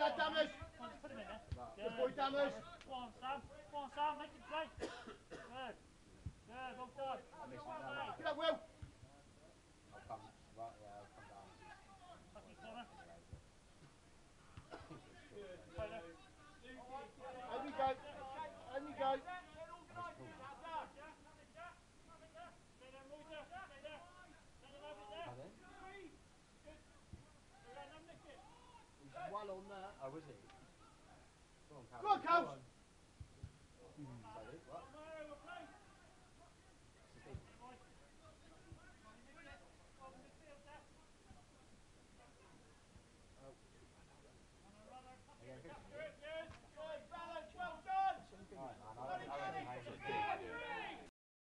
that, Dammers. Come on, just put him in there. Good boy, Dammers. Go on, Sam. Go on, Sam. Make him play. Good. Good. Well done. Get up, Will. I'll come right, yeah, I'll come down. Fucking corner. And you go. And you go. He's well on that. Oh, was he? Go on, Go on, Cows.